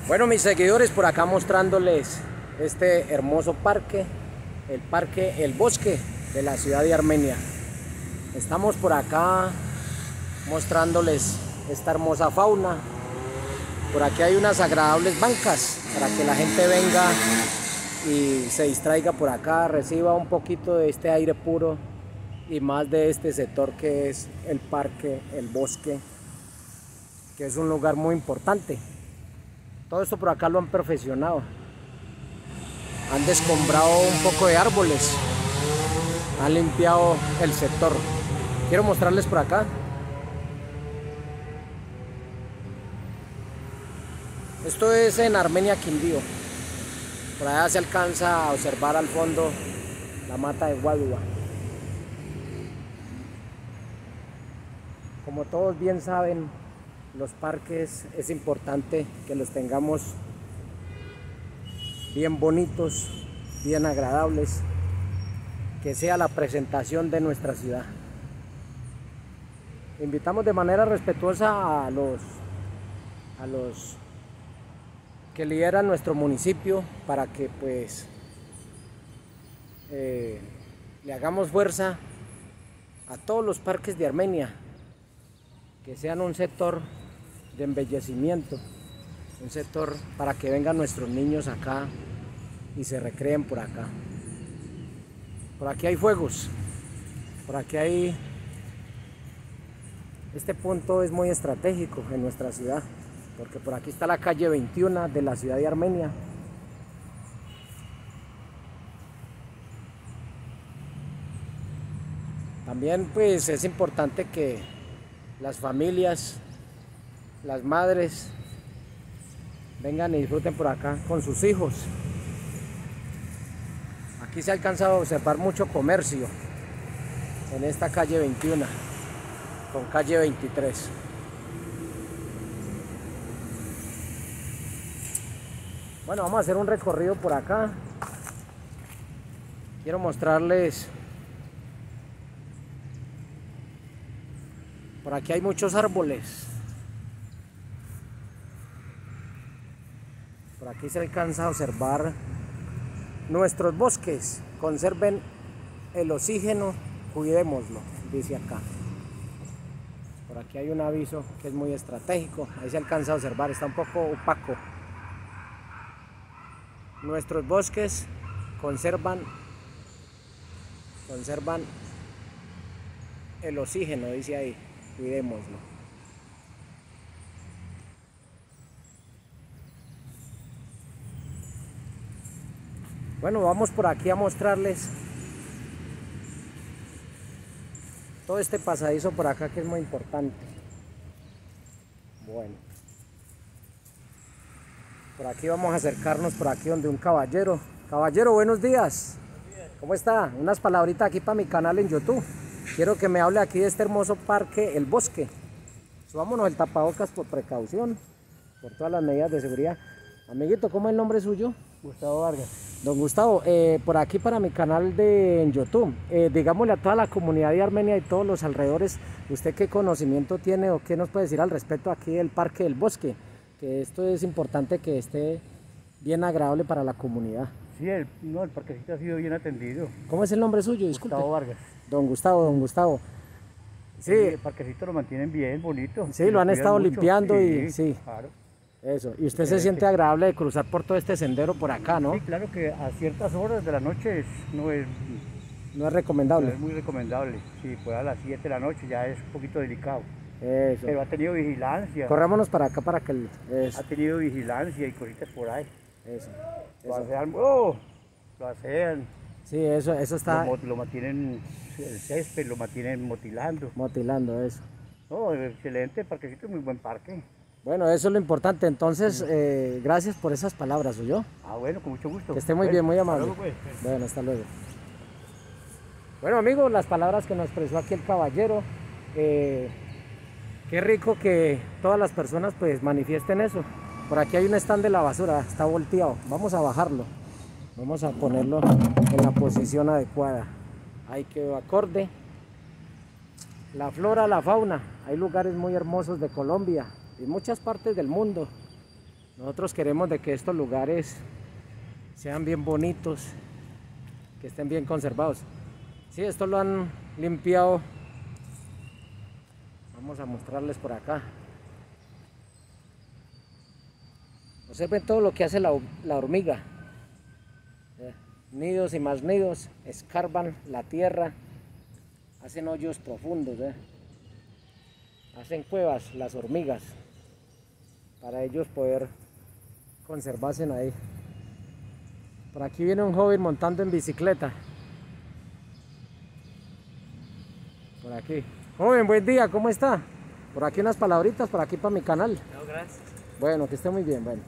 Bueno, mis seguidores, por acá mostrándoles este hermoso parque, el Parque El Bosque de la ciudad de Armenia. Estamos por acá mostrándoles esta hermosa fauna. Por aquí hay unas agradables bancas para que la gente venga y se distraiga por acá, reciba un poquito de este aire puro y más de este sector que es el Parque El Bosque, que es un lugar muy importante. Todo esto por acá lo han perfeccionado, han descombrado un poco de árboles, han limpiado el sector. Quiero mostrarles por acá. Esto es en Armenia, Quindío. Por allá se alcanza a observar al fondo la mata de guadua. Como todos bien saben, los parques es importante que los tengamos bien bonitos, bien agradables, que sea la presentación de nuestra ciudad. Invitamos de manera respetuosa a los que lideran nuestro municipio para que pues le hagamos fuerza a todos los parques de Armenia, que sean un sector de embellecimiento, un sector para que vengan nuestros niños acá y se recreen por acá. Por aquí hay fuegos, por aquí hay... Este punto es muy estratégico en nuestra ciudad, porque por aquí está la calle 21 de la ciudad de Armenia. También pues es importante que las familias, las madres, vengan y disfruten por acá con sus hijos. Aquí se ha alcanzado a observar mucho comercio en esta calle 21 con calle 23. Bueno, vamos a hacer un recorrido por acá. Quiero mostrarles. Por aquí hay muchos árboles. Por aquí se alcanza a observar nuestros bosques. Conserven el oxígeno, cuidémoslo, dice acá. Por aquí hay un aviso que es muy estratégico. Ahí se alcanza a observar, está un poco opaco. Nuestros bosques conservan el oxígeno, dice ahí, cuidémoslo. Bueno, vamos por aquí a mostrarles todo este pasadizo por acá que es muy importante. Bueno, por aquí vamos a acercarnos por aquí donde un caballero. Caballero, buenos días. ¿Cómo está? Unas palabritas aquí para mi canal en YouTube. Quiero que me hable aquí de este hermoso parque El Bosque. Subámonos el tapabocas por precaución, por todas las medidas de seguridad. Amiguito, ¿cómo es el nombre suyo? Gustavo Vargas. Don Gustavo, por aquí para mi canal en YouTube, digámosle a toda la comunidad de Armenia y todos los alrededores, ¿usted qué conocimiento tiene o qué nos puede decir al respecto aquí del Parque del Bosque? Que esto es importante que esté bien agradable para la comunidad. Sí, el parquecito ha sido bien atendido. ¿Cómo es el nombre suyo? Disculpe. Gustavo Vargas. Don Gustavo. Sí, el parquecito lo mantienen bien, bonito. Sí, lo han estado limpiando y sí. Claro. Eso, y usted se siente agradable de cruzar por todo este sendero por acá, ¿no? Sí, claro que a ciertas horas de la noche no es recomendable. No es muy recomendable. Si fuera a las 7 de la noche ya es un poquito delicado. Eso. Pero ha tenido vigilancia. Corrámonos para acá para que... Ha tenido vigilancia y cositas por ahí. Eso. Lo asean, lo asean. Sí, eso está... Lo mantienen, el césped lo mantienen motilando. Motilando, eso. No, excelente, el parquecito es muy buen parque. Bueno, eso es lo importante. Entonces, gracias por esas palabras, ¿oyó? Ah, bueno, con mucho gusto. Que esté muy bien, muy amable. Hasta luego, pues. Bueno, hasta luego. Bueno, amigos, las palabras que nos expresó aquí el caballero. Qué rico que todas las personas pues manifiesten eso. Por aquí hay un stand de la basura, está volteado. Vamos a bajarlo. Vamos a ponerlo en la posición adecuada. Ahí quedó acorde. La flora, la fauna. Hay lugares muy hermosos de Colombia y muchas partes del mundo Nosotros queremos de que estos lugares sean bien bonitos, que estén bien conservados. Sí, esto lo han limpiado. Vamos a mostrarles por acá. Observen todo lo que hace la hormiga. Nidos y más nidos, escarban la tierra, hacen hoyos profundos, hacen cuevas las hormigas para ellos poder conservarse ahí. Por aquí viene un joven montando en bicicleta. Por aquí. Joven, buen día, ¿cómo está? Por aquí unas palabritas, por aquí para mi canal. No, gracias. Bueno, que esté muy bien, bueno.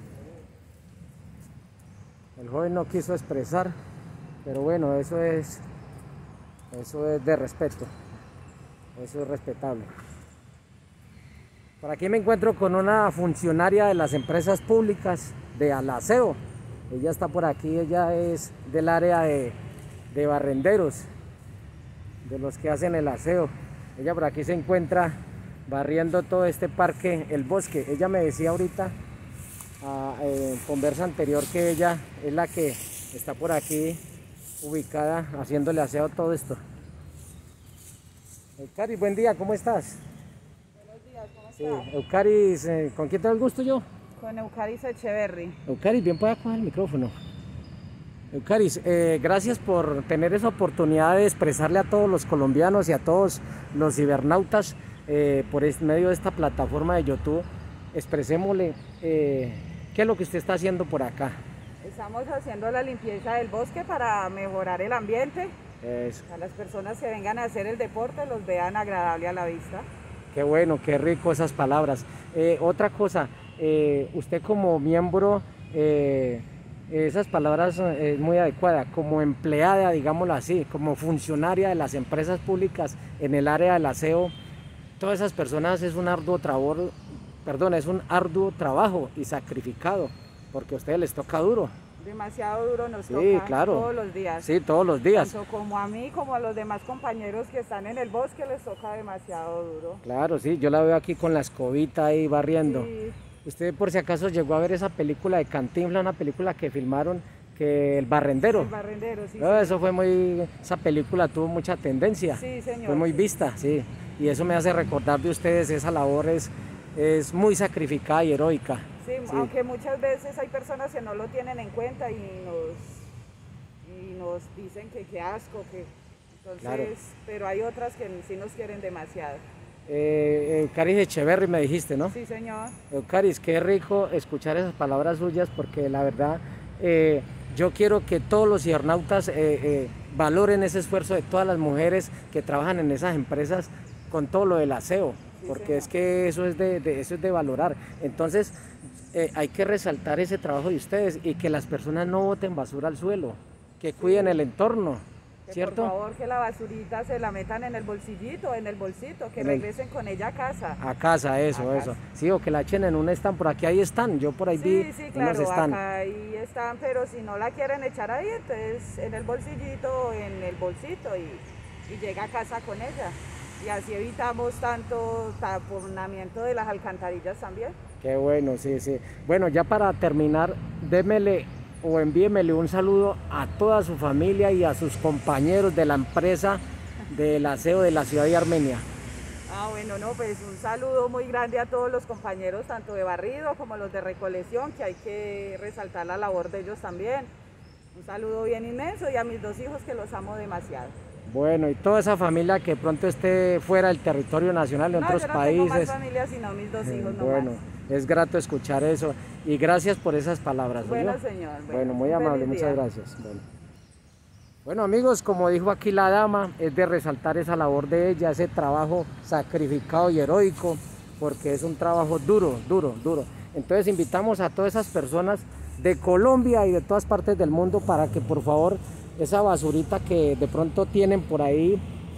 El joven no quiso expresar, pero bueno, eso es de respeto. Eso es respetable. Por aquí me encuentro con una funcionaria de las empresas públicas de Alaseo. Ella está por aquí, ella es del área de barrenderos, de los que hacen el aseo. Ella por aquí se encuentra barriendo todo este parque, el bosque. Ella me decía ahorita, en conversa anterior, que ella es la que está por aquí ubicada haciéndole aseo a todo esto. Eucaris, buen día, ¿cómo estás? Buenos días, ¿cómo estás? Sí, Eucaris, ¿con quién tengo el gusto yo? Con Eucaris Echeverry. Eucaris, bien pueda coger el micrófono. Eucaris, gracias por tener esa oportunidad de expresarle a todos los colombianos y a todos los cibernautas por medio de esta plataforma de YouTube. Expresémosle qué es lo que usted está haciendo por acá. Estamos haciendo la limpieza del bosque para mejorar el ambiente. Eso. A las personas que vengan a hacer el deporte los vean agradable a la vista. Qué bueno, qué rico esas palabras. Otra cosa, usted como miembro, esas palabras es muy adecuada, como empleada, digámoslo así, como funcionaria de las empresas públicas en el área del aseo, todas esas personas es un arduo trabajo y sacrificado, porque a ustedes les toca duro. Demasiado duro nos Sí, toca claro. todos los días. Sí, todos los días. Tanto como a mí como a los demás compañeros que están en el bosque les toca demasiado duro. Claro, sí, yo la veo aquí con la escobita ahí barriendo. Sí. Usted por si acaso llegó a ver esa película de Cantinflas, una película que filmaron, que El Barrendero. El barrendero, sí. No, eso fue esa película tuvo mucha tendencia. Sí, señor. Fue muy vista, sí. Y eso me hace recordar de ustedes, esa labor es muy sacrificada y heroica. Sí, Sí. aunque muchas veces hay personas que no lo tienen en cuenta y nos dicen que qué asco, que entonces, Claro. pero hay otras que sí nos quieren demasiado. Eucaris Echeverry me dijiste, ¿no? Sí, señor. Eucaris, qué rico escuchar esas palabras suyas, porque la verdad yo quiero que todos los cibernautas valoren ese esfuerzo de todas las mujeres que trabajan en esas empresas con todo lo del aseo, Sí, porque señor. es que eso es de valorar. Entonces hay que resaltar ese trabajo de ustedes y que las personas no boten basura al suelo, que cuiden el entorno, Que ¿cierto? por favor que la basurita se la metan en el bolsillito, en el bolsito, que En el- regresen con ella a casa. A casa, eso, A eso. casa. Sí, o que la echen en un stand, por aquí hay stand, yo por ahí vi Sí, sí, unos claro, stand. acá ahí están, pero si no la quieren echar ahí, entonces en el bolsillito, en el bolsito y llega a casa con ella. Y así evitamos tanto taponamiento de las alcantarillas también. Qué bueno, sí, sí. Bueno, ya para terminar, démele o envíemele un saludo a toda su familia y a sus compañeros de la empresa del aseo de la ciudad de Armenia. Ah, bueno, no, pues un saludo muy grande a todos los compañeros, tanto de barrido como los de recolección, que hay que resaltar la labor de ellos también. Un saludo bien inmenso y a mis 2 hijos que los amo demasiado. Bueno, y toda esa familia que pronto esté fuera del territorio nacional, de No, otros yo no tengo más países. familia sino mis 2 hijos nomás. Bueno, es grato escuchar eso y gracias por esas palabras. Bueno, ¿oyó? señor. Bueno, muy un amable, feliz muchas día. gracias. Bueno, amigos, como dijo aquí la dama, es de resaltar esa labor de ella, ese trabajo sacrificado y heroico, porque es un trabajo duro, duro, duro. Entonces invitamos a todas esas personas de Colombia y de todas partes del mundo para que por favor esa basurita que de pronto tienen por ahí,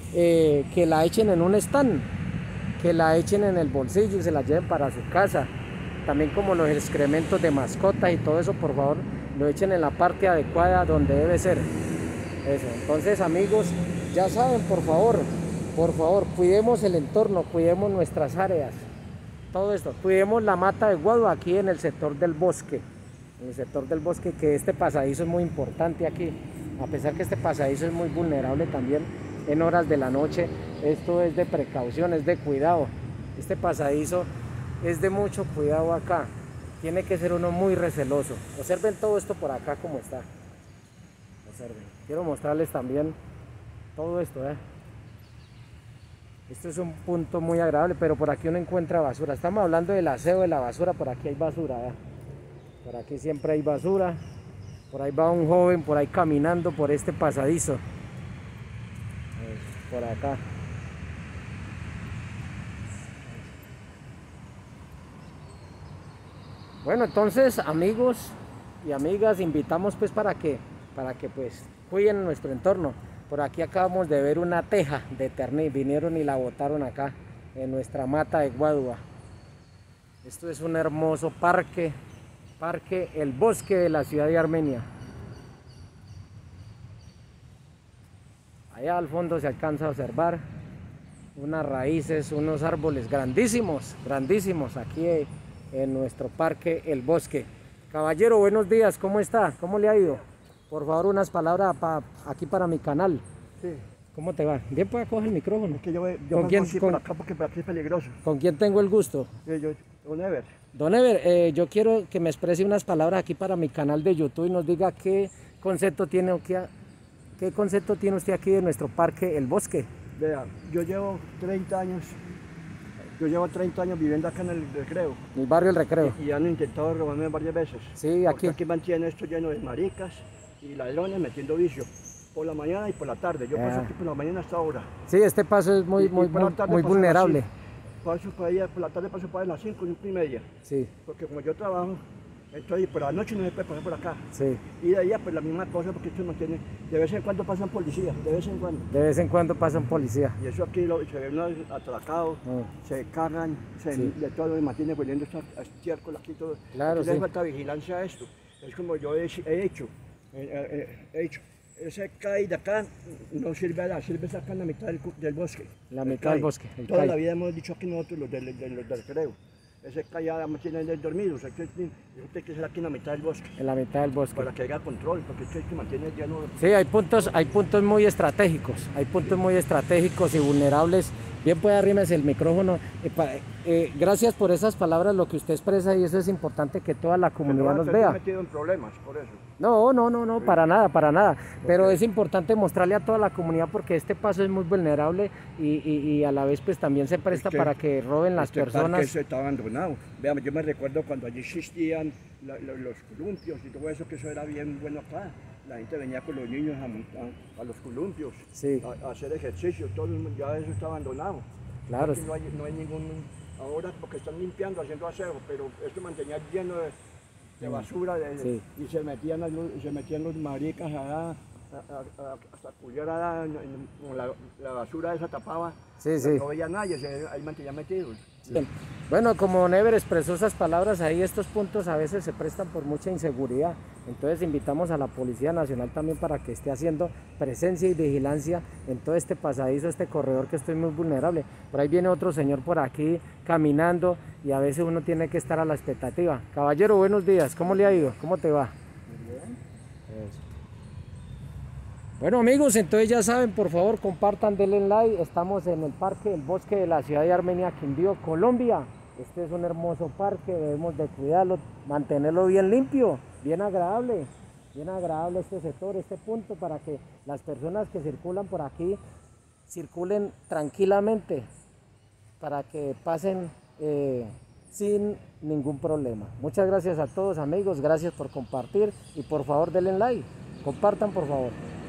que la echen en un stand, que la echen en el bolsillo y se la lleven para su casa. También como los excrementos de mascotas y todo eso, por favor, lo echen en la parte adecuada donde debe ser. Eso. Entonces, amigos, ya saben, por favor, cuidemos el entorno, cuidemos nuestras áreas. todo esto. Cuidemos la mata de guadua aquí en el sector del bosque. En el sector del bosque, que este pasadizo es muy importante aquí. A pesar que este pasadizo es muy vulnerable también en horas de la noche, esto es de precaución, es de cuidado. Este pasadizo es de mucho cuidado acá. Tiene que ser uno muy receloso. Observen todo esto por acá como está. Observen. Quiero mostrarles también todo esto, Esto es un punto muy agradable, pero por aquí uno encuentra basura. Estamos hablando del aseo de la basura, por aquí hay basura, Por aquí siempre hay basura. Por ahí va un joven, por ahí caminando por este pasadizo. Por acá. Bueno, entonces, amigos y amigas, invitamos pues para que pues cuiden nuestro entorno. Por aquí acabamos de ver una teja de ternil, vinieron y la botaron acá en nuestra mata de guadua. Esto es un hermoso parque El Bosque de la ciudad de Armenia. Allá al fondo se alcanza a observar unas raíces, unos árboles grandísimos, grandísimos aquí en nuestro parque El Bosque. Caballero, buenos días, ¿cómo está? ¿Cómo le ha ido? Por favor, unas palabras aquí para mi canal. Sí. ¿Cómo te va? Bien, puede coger el micrófono. Es que yo ¿Con quién? por acá porque por aquí es peligroso. ¿Con quién tengo el gusto? Don Ever. Don Ever, yo quiero que me exprese unas palabras aquí para mi canal de YouTube y nos diga qué concepto tiene usted aquí de nuestro parque El Bosque. Vea, yo llevo 30 años viviendo acá en el Recreo. En el barrio El Recreo. Y han intentado robarme varias veces. Sí, Porque aquí. aquí mantiene esto lleno de maricas y ladrones metiendo vicio. Por la mañana y por la tarde. Yo paso aquí por la mañana hasta ahora. Sí, este paso es muy vulnerable. Paso por la tarde paso para las 5, 5:30. Sí. Porque como yo trabajo, entonces por la noche no se puede pasar por acá. Sí. Y de ahí pues la misma cosa porque esto mantiene, de vez en cuando pasan policías, de vez en cuando. De vez en cuando pasan policía. Y eso aquí se ven unos atracados, se cagan, de todo, y mantiene volviendo estiércol aquí todo. Claro, aquí le falta vigilancia a esto. Es como yo he hecho. Ese CAI de acá no sirve allá, sirve acá en la mitad del bosque. La mitad del bosque. Toda la vida hemos dicho aquí nosotros, los del Recreo. Ese CAI ya mantiene dormido, o sea, usted tiene que ser aquí en la mitad del bosque. En la mitad del bosque. Para que haya control, porque usted que mantiene lleno. Sí, hay puntos muy estratégicos, muy estratégicos y vulnerables. Bien, puede arrímese el micrófono. Gracias por esas palabras, lo que usted expresa, y eso es importante que toda la comunidad nos vea. No metido en problemas por eso. No, sí. Para nada. Pero es importante mostrarle a toda la comunidad porque este paso es muy vulnerable y a la vez pues también se presta para que roben las personas. Parque está abandonado. Veamos, yo me recuerdo cuando allí existían los columpios y todo eso, que eso era bien bueno acá. La gente venía con los niños a los columpios, sí, a hacer ejercicio, todo ya eso está abandonado. Claro. Aquí no hay ningún, ahora porque están limpiando, haciendo aseo, pero esto mantenía lleno de basura sí. Y se metían los maricas allá, hasta culiar la basura esa tapaba, sí. No veía nadie, ahí mantenía metidos. Bien. Bueno, como Never expresó esas palabras ahí, estos puntos a veces se prestan por mucha inseguridad. Entonces invitamos a la Policía Nacional también para que esté haciendo presencia y vigilancia en todo este pasadizo, este corredor que estoy muy vulnerable. Por ahí viene otro señor por aquí caminando y a veces uno tiene que estar a la expectativa. Caballero, buenos días, ¿cómo le ha ido? ¿Cómo te va? Muy bien. Eso. Bueno amigos, entonces ya saben, por favor compartan, denle like. Estamos en el parque El Bosque de la ciudad de Armenia, Quindío, Colombia. Este es un hermoso parque, debemos de cuidarlo, mantenerlo bien limpio, bien agradable este sector, este punto, para que las personas que circulan por aquí circulen tranquilamente, para que pasen sin ningún problema. Muchas gracias a todos amigos, gracias por compartir y por favor denle like, compartan por favor.